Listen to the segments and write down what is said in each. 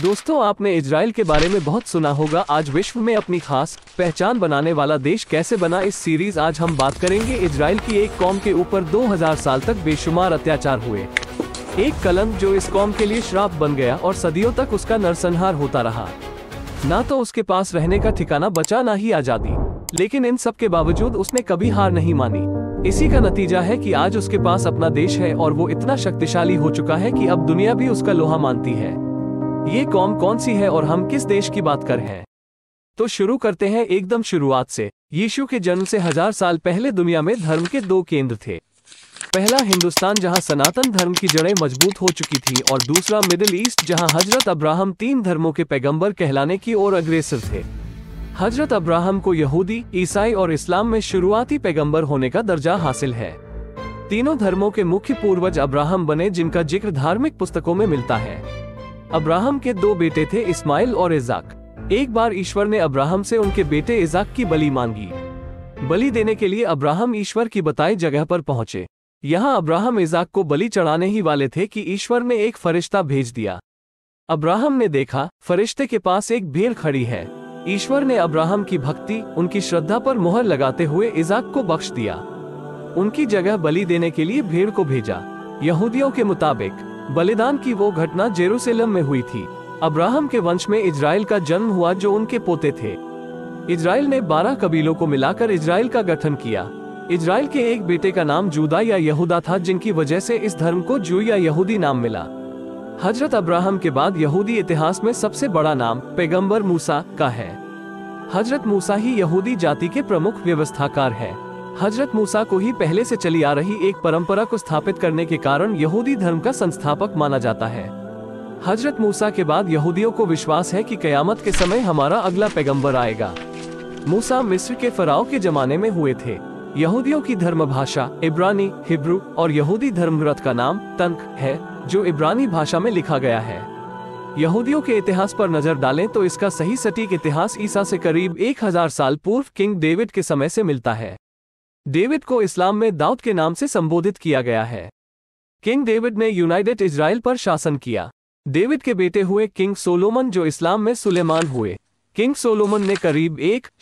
दोस्तों, आपने इजराइल के बारे में बहुत सुना होगा। आज विश्व में अपनी खास पहचान बनाने वाला देश कैसे बना, इस सीरीज आज हम बात करेंगे। इजराइल की एक कौम के ऊपर 2000 साल तक बेशुमार अत्याचार हुए। एक कलंक जो इस कौम के लिए श्राप बन गया और सदियों तक उसका नरसंहार होता रहा। ना तो उसके पास रहने का ठिकाना बचा, ना ही आजादी। लेकिन इन सब के बावजूद उसने कभी हार नहीं मानी। इसी का नतीजा है कि आज उसके पास अपना देश है और वो इतना शक्तिशाली हो चुका है कि अब दुनिया भी उसका लोहा मानती है। ये कौम कौन सी है और हम किस देश की बात कर रहे हैं? तो शुरू करते हैं एकदम शुरुआत से। यीशु के जन्म से 1000 साल पहले दुनिया में धर्म के दो केंद्र थे। पहला हिंदुस्तान, जहां सनातन धर्म की जड़ें मजबूत हो चुकी थी, और दूसरा मिडिल ईस्ट, जहां हजरत अब्राहम 3 धर्मों के पैगंबर कहलाने की ओर अग्रसर थे। हजरत अब्राहम को यहूदी, ईसाई और इस्लाम में शुरुआती पैगंबर होने का दर्जा हासिल है। तीनों धर्मों के मुख्य पूर्वज अब्राहम बने, जिनका जिक्र धार्मिक पुस्तकों में मिलता है। अब्राहम के 2 बेटे थे, इस्माइल और इज़ाक। एक बार ईश्वर ने अब्राहम से उनके बेटे इज़ाक की बलि मांगी। बलि देने के लिए अब्राहम ईश्वर की बताई जगह पर पहुंचे। यहाँ अब्राहम इज़ाक को बलि चढ़ाने ही वाले थे कि ईश्वर ने एक फरिश्ता भेज दिया। अब्राहम ने देखा, फरिश्ते के पास एक भेड़ खड़ी है। ईश्वर ने अब्राहम की भक्ति, उनकी श्रद्धा पर मुहर लगाते हुए इज़ाक को बख्श दिया। उनकी जगह बलि देने के लिए भेड़ को भेजा। यहूदियों के मुताबिक बलिदान की वो घटना जेरूसलम में हुई थी। अब्राहम के वंश में इजराइल का जन्म हुआ, जो उनके पोते थे। इजराइल ने 12 कबीलों को मिलाकर इजराइल का गठन किया। इजराइल के एक बेटे का नाम जूदा या यहूदा था, जिनकी वजह से इस धर्म को जू या यहूदी नाम मिला। हजरत अब्राहम के बाद यहूदी इतिहास में सबसे बड़ा नाम पैगंबर मूसा का है। हजरत मूसा ही यहूदी जाति के प्रमुख व्यवस्थाकार है। हजरत मूसा को ही पहले से चली आ रही एक परंपरा को स्थापित करने के कारण यहूदी धर्म का संस्थापक माना जाता है। हजरत मूसा के बाद यहूदियों को विश्वास है कि कयामत के समय हमारा अगला पैगंबर आएगा। मूसा मिस्र के फराओ के जमाने में हुए थे। यहूदियों की धर्म भाषा इब्रानी, हिब्रू और यहूदी धर्म ग्रंथ का नाम तन्ख है, जो इब्रानी भाषा में लिखा गया है। यहूदियों के इतिहास पर नजर डालें तो इसका सही सटीक इतिहास ईसा से करीब 1000 साल पूर्व किंग डेविड के समय से मिलता है। डेविड को इस्लाम में दाऊद के नाम से संबोधित किया गया है। किंग डेविड ने यूनाइटेड इजराइल पर शासन किया। डेविड के बेटे हुए किंग सोलोमन, जो इस्लाम में सुलेमान हुए। किंग सोलोमन ने करीब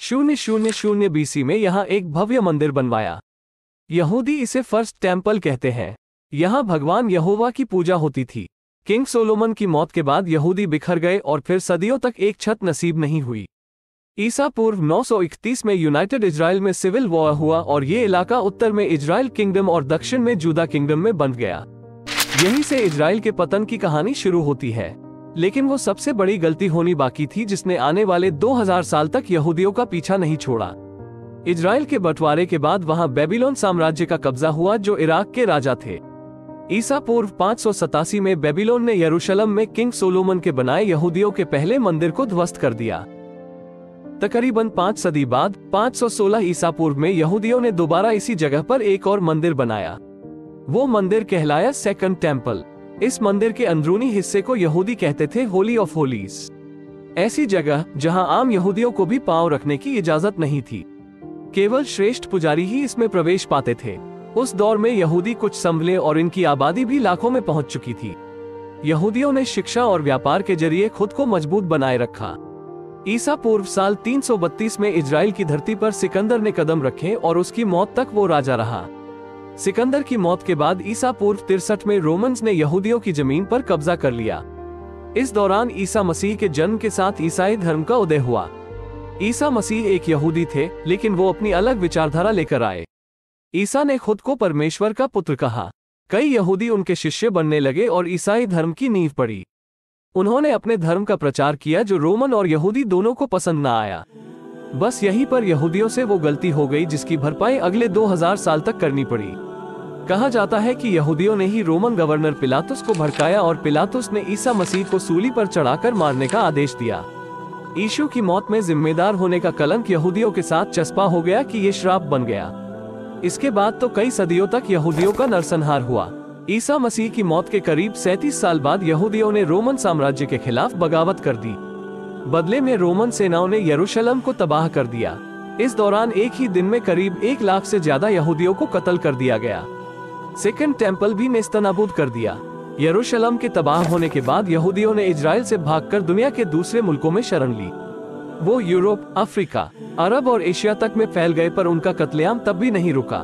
1000 BC में यहाँ एक भव्य मंदिर बनवाया। यहूदी इसे फर्स्ट टेम्पल कहते हैं। यहाँ भगवान यहोवा की पूजा होती थी। किंग सोलोमन की मौत के बाद यहूदी बिखर गए और फिर सदियों तक एक छत नसीब नहीं हुई। ईसा पूर्व 931 में यूनाइटेड इजराइल में सिविल वॉर हुआ और ये इलाका उत्तर में इजराइल किंगडम और दक्षिण में जूदा किंगडम में बंट गया। यहीं से इजराइल के पतन की कहानी शुरू होती है। लेकिन वो सबसे बड़ी गलती होनी बाकी थी, जिसने आने वाले 2000 साल तक यहूदियों का पीछा नहीं छोड़ा। इजराइल के बंटवारे के बाद वहां बेबीलोन साम्राज्य का कब्जा हुआ, जो इराक के राजा थे। ईसा पूर्व 587 में बेबीलोन ने यरूशलेम में किंग सोलोमन के बनाए यहूदियों के पहले मंदिर को ध्वस्त कर दिया। तकरीबन 5 सदी बाद 516 ईसा पूर्व में यहूदियों ने दोबारा इसी जगह पर एक और मंदिर बनाया। वो मंदिर कहलाया सेकंड टेम्पल। इस मंदिर के अंदरूनी हिस्से को यहूदी कहते थे होली ऑफ होलीज। ऐसी जगह जहां आम यहूदियों को भी पांव रखने की इजाजत नहीं थी। केवल श्रेष्ठ पुजारी ही इसमें प्रवेश पाते थे। उस दौर में यहूदी कुछ संभले और इनकी आबादी भी लाखों में पहुंच चुकी थी। यहूदियों ने शिक्षा और व्यापार के जरिए खुद को मजबूत बनाए रखा। ईसा पूर्व साल 332 में इजराइल की धरती पर सिकंदर ने कदम रखे और उसकी मौत तक वो राजा रहा। सिकंदर की मौत के बाद ईसा पूर्व 63 में रोमन्स ने यहूदियों की जमीन पर कब्जा कर लिया। इस दौरान ईसा मसीह के जन्म के साथ ईसाई धर्म का उदय हुआ। ईसा मसीह एक यहूदी थे, लेकिन वो अपनी अलग विचारधारा लेकर आए। ईसा ने खुद को परमेश्वर का पुत्र कहा। कई यहूदी उनके शिष्य बनने लगे और ईसाई धर्म की नींव पड़ी। उन्होंने अपने धर्म का प्रचार किया, जो रोमन और यहूदी दोनों को पसंद न आया। बस यहीं पर यहूदियों से वो गलती हो गई, जिसकी भरपाई अगले 2000 साल तक करनी पड़ी। कहा जाता है कि यहूदियों ने ही रोमन गवर्नर पिलातुस को भड़काया और पिलातुस ने ईसा मसीह को सूली पर चढ़ाकर मारने का आदेश दिया। यीशु की मौत में जिम्मेदार होने का कलंक यहूदियों के साथ चस्पा हो गया कि ये श्राप बन गया। इसके बाद तो कई सदियों तक यहूदियों का नरसंहार हुआ। ईसा मसीह की मौत के करीब 37 साल बाद यहूदियों ने रोमन साम्राज्य के खिलाफ बगावत कर दी। बदले में रोमन सेनाओं ने यरूशलेम को तबाह कर दिया। इस दौरान एक ही दिन में करीब 1 लाख से ज्यादा यहूदियों को कत्ल कर दिया गया। सेकंड टेम्पल भी नेस्तनाबूद कर दिया। यरूशलेम के तबाह होने के बाद यहूदियों ने इजराइल से भागकर दुनिया के दूसरे मुल्कों में शरण ली। वो यूरोप, अफ्रीका, अरब और एशिया तक में फैल गए, पर उनका कत्लेआम तब भी नहीं रुका।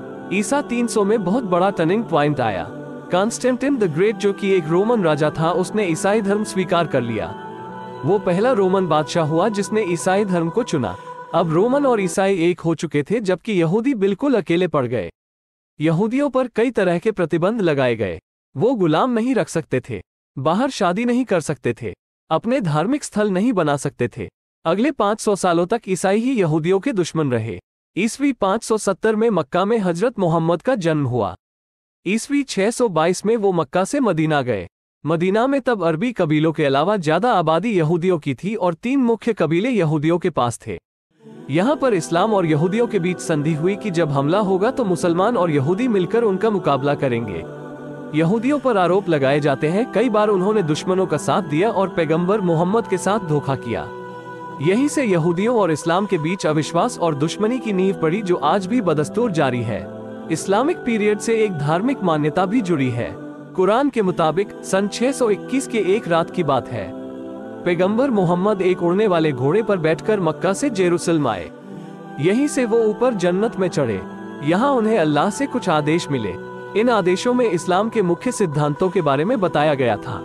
ईसा 300 में बहुत बड़ा टर्निंग पॉइंट आया। कॉन्स्टेंटिन द ग्रेट, जो कि एक रोमन राजा था, उसने ईसाई धर्म स्वीकार कर लिया। वो पहला रोमन बादशाह हुआ जिसने ईसाई धर्म को चुना। अब रोमन और ईसाई एक हो चुके थे, जबकि यहूदी बिल्कुल अकेले पड़ गए। यहूदियों पर कई तरह के प्रतिबंध लगाए गए। वो गुलाम नहीं रख सकते थे, बाहर शादी नहीं कर सकते थे, अपने धार्मिक स्थल नहीं बना सकते थे। अगले 500 सालों तक ईसाई ही यहूदियों के दुश्मन रहे। ईस्वी 570 में मक्का में हजरत मोहम्मद का जन्म हुआ। ईस्वी 622 में वो मक्का से मदीना गए। मदीना में तब अरबी कबीलों के अलावा ज्यादा आबादी यहूदियों की थी और 3 मुख्य कबीले यहूदियों के पास थे। यहाँ पर इस्लाम और यहूदियों के बीच संधि हुई कि जब हमला होगा तो मुसलमान और यहूदी मिलकर उनका मुकाबला करेंगे। यहूदियों पर आरोप लगाए जाते हैं कई बार उन्होंने दुश्मनों का साथ दिया और पैगंबर मोहम्मद के साथ धोखा किया। यहीं से यहूदियों और इस्लाम के बीच अविश्वास और दुश्मनी की नींव पड़ी, जो आज भी बदस्तूर जारी है। इस्लामिक पीरियड से एक धार्मिक मान्यता भी जुड़ी है। कुरान के मुताबिक सन 621 के एक रात की बात है। पैगंबर मोहम्मद एक उड़ने वाले घोड़े पर बैठकर मक्का से जेरूसलम आए। यहीं से वो ऊपर जन्नत में चढ़े। यहाँ उन्हें अल्लाह से कुछ आदेश मिले। इन आदेशों में इस्लाम के मुख्य सिद्धांतों के बारे में बताया गया था।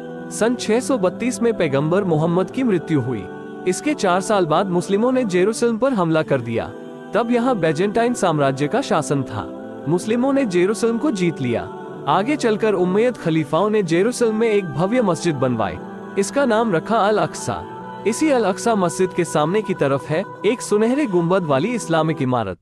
सन 632 में पैगंबर मोहम्मद की मृत्यु हुई। इसके 4 साल बाद मुस्लिमों ने जेरूसलम पर हमला कर दिया। तब यहाँ बैजेंटाइन साम्राज्य का शासन था। मुस्लिमों ने जेरूसलम को जीत लिया। आगे चलकर उम्मयद खलीफाओं ने जेरूसलम में एक भव्य मस्जिद बनवाई। इसका नाम रखा अल अक्सा। इसी अल अक्सा मस्जिद के सामने की तरफ है एक सुनहरे गुंबद वाली इस्लामिक इमारत।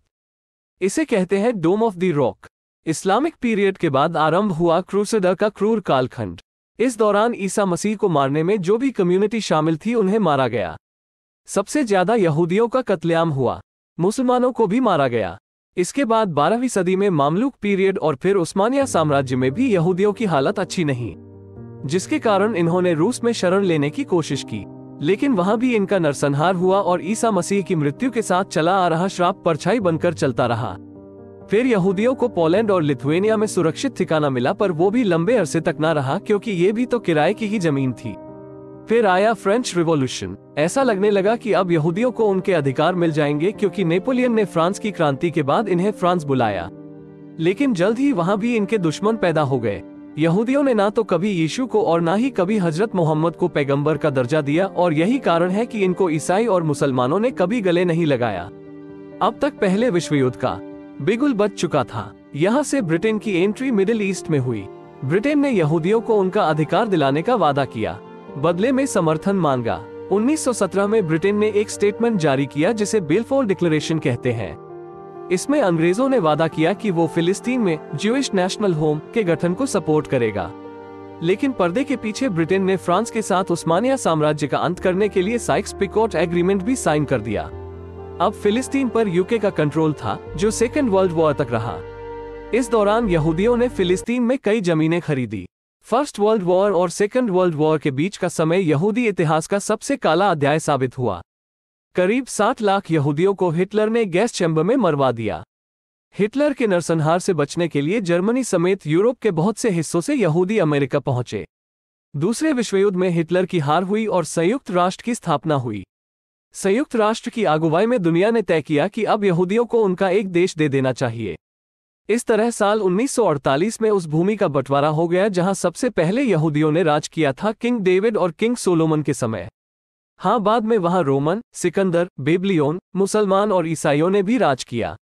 इसे कहते हैं dome of the rock. Islamic period के बाद आरंभ हुआ क्रूसेडर का क्रूर कालखंड। इस दौरान ईसा मसीह को मारने में जो भी कम्युनिटी शामिल थी उन्हें मारा गया। सबसे ज्यादा यहूदियों का कत्लेआम हुआ, मुसलमानों को भी मारा गया। इसके बाद 12वीं सदी में मामलुक पीरियड और फिर उस्मानिया साम्राज्य में भी यहूदियों की हालत अच्छी नहीं, जिसके कारण इन्होंने रूस में शरण लेने की कोशिश की, लेकिन वहां भी इनका नरसंहार हुआ और ईसा मसीह की मृत्यु के साथ चला आ रहा श्राप परछाई बनकर चलता रहा। फिर यहूदियों को पोलैंड और लिथुएनिया में सुरक्षित ठिकाना मिला, पर वो भी लंबे अरसे तक न रहा, क्योंकि ये भी तो किराए की ही जमीन थी। फिर आया फ्रेंच रिवॉल्यूशन। ऐसा लगने लगा कि अब यहूदियों को उनके अधिकार मिल जाएंगे, क्योंकि नेपोलियन ने फ्रांस की क्रांति के बाद इन्हें फ्रांस बुलाया। लेकिन जल्द ही वहां भी इनके दुश्मन पैदा हो गए। यहूदियों ने ना तो कभी यीशु को और ना ही कभी हजरत मोहम्मद को पैगंबर का दर्जा दिया, और यही कारण है कि इनको ईसाई और मुसलमानों ने कभी गले नहीं लगाया। अब तक पहले विश्व युद्ध का बिगुल बज चुका था। यहाँ से ब्रिटेन की एंट्री मिडिल ईस्ट में हुई। ब्रिटेन ने यहूदियों को उनका अधिकार दिलाने का वादा किया, बदले में समर्थन मांगा। 1917 में ब्रिटेन ने एक स्टेटमेंट जारी किया जिसे बेलफोर डिक्लेरेशन कहते हैं। इसमें अंग्रेजों ने वादा किया कि वो फिलिस्तीन में ज्यूइश नेशनल होम के गठन को सपोर्ट करेगा। लेकिन पर्दे के पीछे ब्रिटेन ने फ्रांस के साथ उस्मानिया साम्राज्य का अंत करने के लिए साइक्स-पिकोट एग्रीमेंट भी साइन कर दिया। अब फिलिस्तीन पर यूके का कंट्रोल था, जो सेकेंड वर्ल्ड वॉर तक रहा। इस दौरान यहूदियों ने फिलिस्तीन में कई जमीनें खरीदी। फर्स्ट वर्ल्ड वॉर और सेकेंड वर्ल्ड वॉर के बीच का समय यहूदी इतिहास का सबसे काला अध्याय साबित हुआ। करीब 60 लाख यहूदियों को हिटलर ने गैस चैम्बर में मरवा दिया। हिटलर के नरसंहार से बचने के लिए जर्मनी समेत यूरोप के बहुत से हिस्सों से यहूदी अमेरिका पहुंचे। दूसरे विश्व युद्ध में हिटलर की हार हुई और संयुक्त राष्ट्र की स्थापना हुई। संयुक्त राष्ट्र की अगुवाई में दुनिया ने तय किया कि अब यहूदियों को उनका एक देश दे देना चाहिए। इस तरह साल 1948 में उस भूमि का बंटवारा हो गया जहां सबसे पहले यहूदियों ने राज किया था, किंग डेविड और किंग सोलोमन के समय। हाँ, बाद में वहां रोमन, सिकंदर, बेबलियोन, मुसलमान और ईसाइयों ने भी राज किया।